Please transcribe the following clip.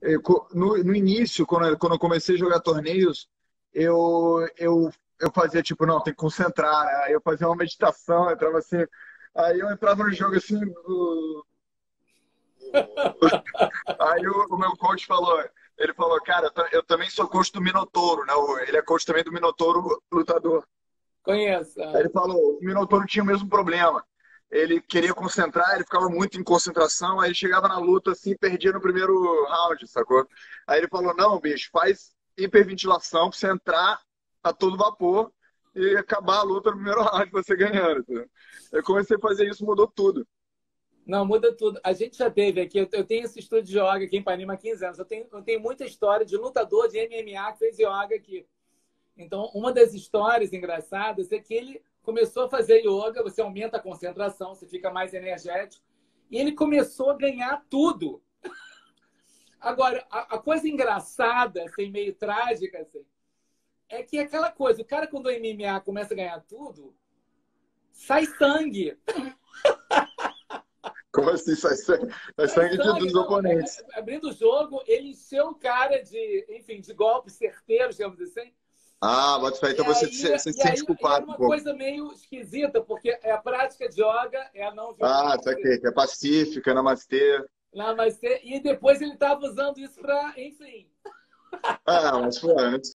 No início, quando eu comecei a jogar torneios, eu fazia tipo, não, tem que concentrar, né? Aí eu fazia uma meditação, eu entrava assim, aí eu entrava no jogo assim, aí o meu coach falou, ele falou, cara, eu também sou coach do Minotouro, né? Ele é coach também do Minotouro lutador. Conheço. Aí ele falou, o Minotouro tinha o mesmo problema. Ele queria concentrar, ele ficava muito em concentração, aí ele chegava na luta assim, e perdia no primeiro round, sacou? Aí ele falou, não, bicho, faz hiperventilação pra você entrar a todo vapor e acabar a luta no primeiro round, você ganhando. Entendeu? Eu comecei a fazer isso, mudou tudo. Não, muda tudo. A gente já teve aqui, eu tenho esse estúdio de yoga aqui em Ipanema há 15 anos. Eu tenho muita história de lutador de MMA que fez yoga aqui. Então, uma das histórias engraçadas é que ele começou a fazer yoga, você aumenta a concentração, você fica mais energético, e ele começou a ganhar tudo. Agora, a coisa engraçada, assim, meio trágica, assim, é que aquela coisa, o cara quando o MMA começa a ganhar tudo, sai sangue. Como assim? Sai Sai sangue sangue, dos não. oponentes. Abrindo o jogo, ele encheu o cara de, enfim, de golpes certeiros, digamos assim. Ah, bota fé. E Então você, aí, você se sente e era culpado um uma pouco. coisa meio esquisita, porque a prática de yoga é a não Ah, violência. saquei, que é pacífica, namastê. Não, mas, e depois ele estava usando isso para, enfim. Ah, mas foi antes.